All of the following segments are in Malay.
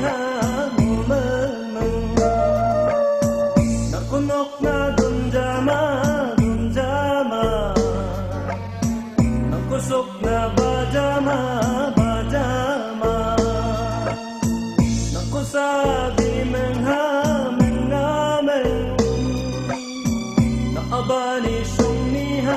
ha ngumeng nakunok na dunjama dunjama nakusok na bajama bajama nakusabi mengha mengameng naabani sungni ha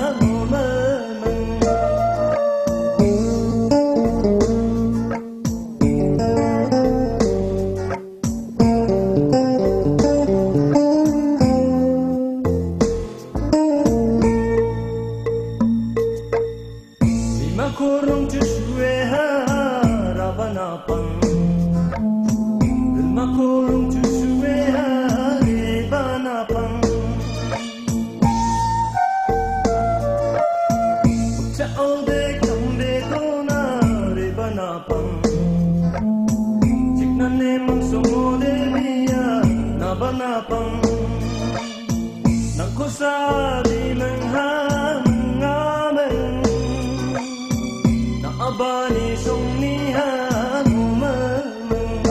kurung cuswe ha rabanapang Lima kurung cuswe ha rebanapang Ukca ode kambe dona rebanapang Jikna nemang sumode biya nabanapang Nangkusabi menghang abani sungni ha ngumeng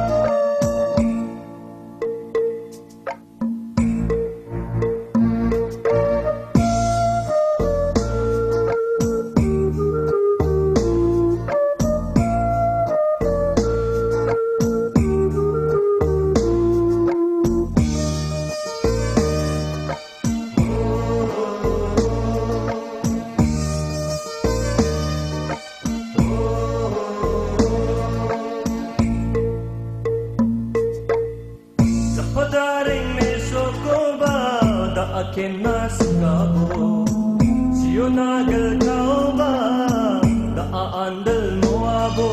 akin naskabo siyo nagal kao ba daandal mo abo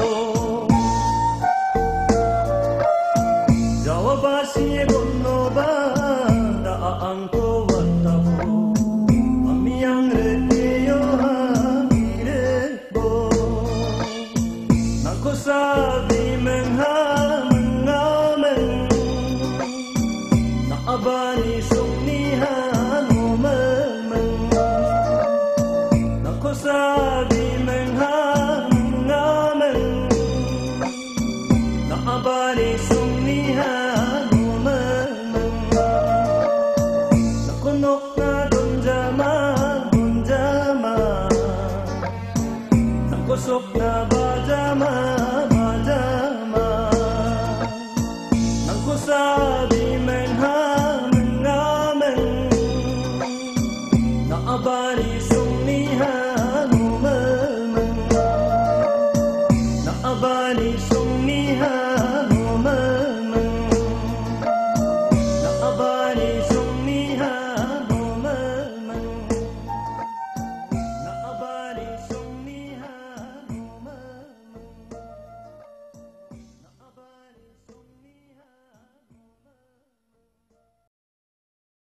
jawaba siye gonno ba daang ko watabo amiyang reteyo ha irebo nakusabi mengha mengameng naabani sungni ha sabi menghang ngamen naabani sungni ha